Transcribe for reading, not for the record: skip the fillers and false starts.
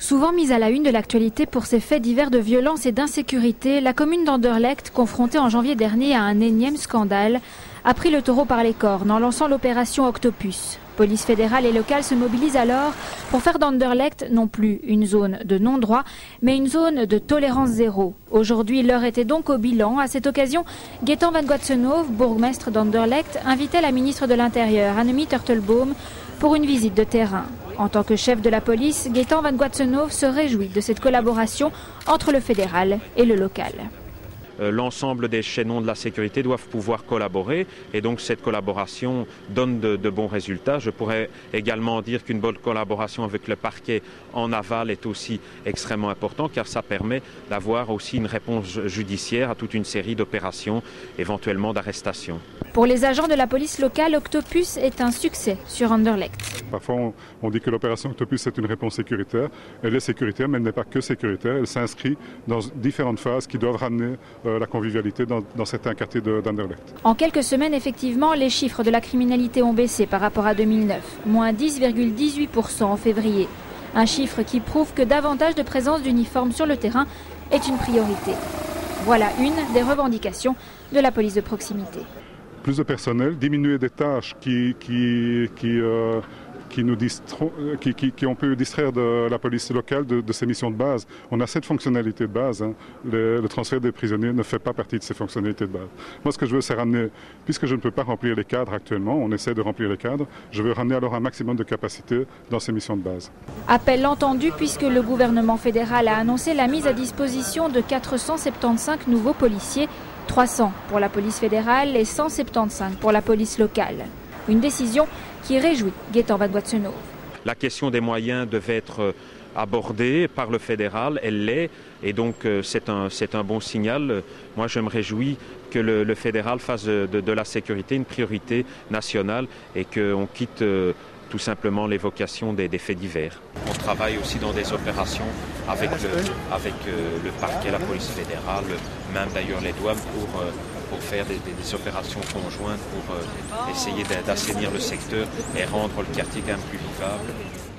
Souvent mise à la une de l'actualité pour ses faits divers de violence et d'insécurité, la commune d'Anderlecht, confrontée en janvier dernier à un énième scandale, a pris le taureau par les cornes en lançant l'opération Octopus. Police fédérale et locale se mobilisent alors pour faire d'Anderlecht non plus une zone de non-droit, mais une zone de tolérance zéro. Aujourd'hui, l'heure était donc au bilan. À cette occasion, Gaëtan van Goetsenhoven, bourgmestre d'Anderlecht, invitait la ministre de l'Intérieur, Annemie Turtelboom, pour une visite de terrain. En tant que chef de la police, Gaëtan van Goetsenhoven se réjouit de cette collaboration entre le fédéral et le local. L'ensemble des chaînons de la sécurité doivent pouvoir collaborer et donc cette collaboration donne de bons résultats. Je pourrais également dire qu'une bonne collaboration avec le parquet en aval est aussi extrêmement important car ça permet d'avoir aussi une réponse judiciaire à toute une série d'opérations, éventuellement d'arrestations. Pour les agents de la police locale, Octopus est un succès sur Anderlecht. Parfois on dit que l'opération Octopus est une réponse sécuritaire. Elle est sécuritaire mais elle n'est pas que sécuritaire. Elle s'inscrit dans différentes phases qui doivent ramener la convivialité dans certains quartiers d'Anderlecht. En quelques semaines, effectivement, les chiffres de la criminalité ont baissé par rapport à 2009, moins 10,18% en février. Un chiffre qui prouve que davantage de présence d'uniformes sur le terrain est une priorité. Voilà une des revendications de la police de proximité. Plus de personnel, diminuer des tâches qui ont pu distraire de la police locale de ses missions de base. On a cette fonctionnalité de base. Le transfert des prisonniers ne fait pas partie de ces fonctionnalités de base. Moi, ce que je veux, c'est ramener, puisque je ne peux pas remplir les cadres actuellement, on essaie de remplir les cadres, je veux ramener alors un maximum de capacité dans ces missions de base. Appel entendu puisque le gouvernement fédéral a annoncé la mise à disposition de 475 nouveaux policiers, 300 pour la police fédérale et 175 pour la police locale. Une décision qui réjouit Gaëtan van Goetsenhoven. La question des moyens devait être abordée par le fédéral, elle l'est, et donc c'est un bon signal. Moi je me réjouis que le fédéral fasse de la sécurité une priorité nationale et qu'on quitte tout simplement l'évocation des faits divers. On travaille aussi dans des opérations avec le parquet, la police fédérale, même d'ailleurs les douanes pour faire des opérations conjointes pour essayer d'assainir le secteur et rendre le quartier quand même plus vivable.